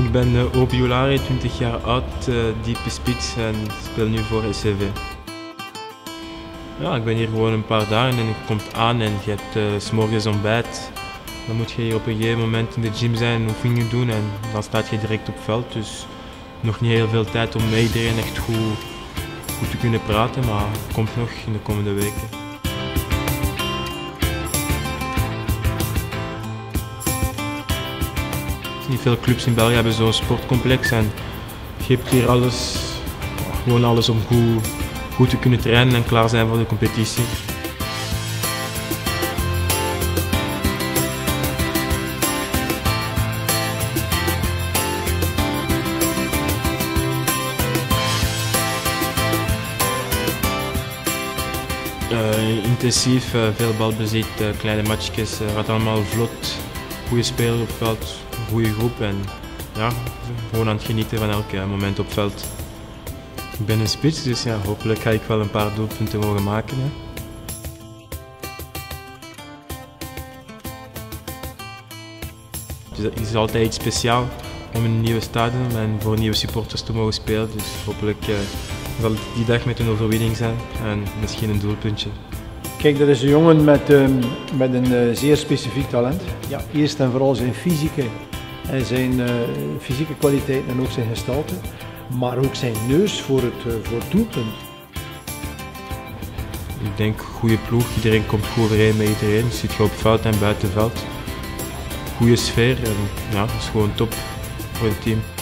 Ik ben Obi Oulare, 20 jaar oud, diepe spits en speel nu voor SCV. Ja, ik ben hier gewoon een paar dagen en je komt aan en je hebt 's morgens ontbijt. Dan moet je hier op een gegeven moment in de gym zijn, oefeningen doen en dan staat je direct op veld. Dus nog niet heel veel tijd om met iedereen echt goed te kunnen praten, maar het komt nog in de komende weken. Niet veel clubs in België hebben zo'n sportcomplex en je hebt hier alles, gewoon alles om goed te kunnen trainen en klaar zijn voor de competitie. Intensief, veel balbezit, kleine matchjes, gaat allemaal vlot, goede spelers op veld, goede groep en ja, gewoon aan het genieten van elk moment op veld. Ik ben een spits, dus ja, hopelijk ga ik wel een paar doelpunten mogen maken. Hè. Dus het is altijd iets speciaals om in een nieuwe stadion en voor nieuwe supporters te mogen spelen. Dus hopelijk zal het die dag met een overwinning zijn en misschien een doelpuntje. Kijk, dat is een jongen met een zeer specifiek talent. Ja, eerst en vooral zijn fysieke kwaliteiten en ook zijn gestalte, maar ook zijn neus voor het doelpunt. Ik denk goede ploeg, iedereen komt goed overeen met iedereen. Je zit je op veld en buiten veld. Goede sfeer en ja, dat is gewoon top voor het team.